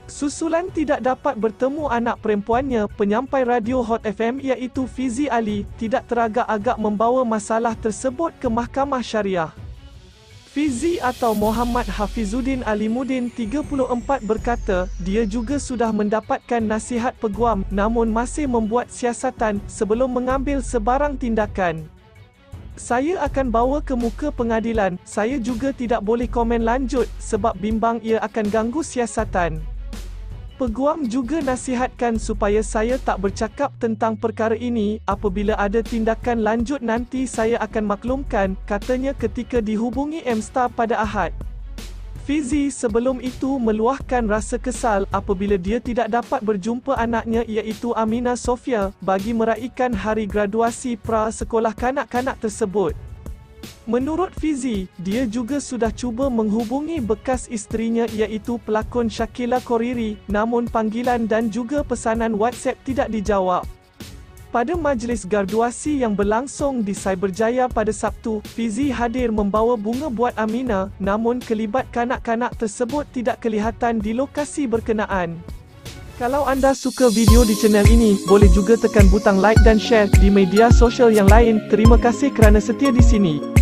Susulan tidak dapat bertemu anak perempuannya, penyampai radio Hot FM iaitu Fizi Ali, tidak teragak-agak membawa masalah tersebut ke Mahkamah Syariah. Fizi atau Muhammad Hafizuddin Alimuddin 34 berkata, dia juga sudah mendapatkan nasihat peguam namun masih membuat siasatan sebelum mengambil sebarang tindakan. Saya akan bawa ke muka pengadilan, saya juga tidak boleh komen lanjut sebab bimbang ia akan ganggu siasatan. Peguam juga nasihatkan supaya saya tak bercakap tentang perkara ini, apabila ada tindakan lanjut nanti saya akan maklumkan, katanya ketika dihubungi M-Star pada Ahad. Fizi sebelum itu meluahkan rasa kesal apabila dia tidak dapat berjumpa anaknya iaitu Aminah Sofia, bagi meraikan hari graduasi pra-sekolah kanak-kanak tersebut. Menurut Fizi, dia juga sudah cuba menghubungi bekas isterinya iaitu pelakon Shakila Koriri, namun panggilan dan juga pesanan WhatsApp tidak dijawab. Pada majlis graduasi yang berlangsung di Cyberjaya pada Sabtu, Fizi hadir membawa bunga buat Aminah, namun kelibat kanak-kanak tersebut tidak kelihatan di lokasi berkenaan. Kalau anda suka video di channel ini, boleh juga tekan butang like dan share di media sosial yang lain. Terima kasih kerana setia di sini.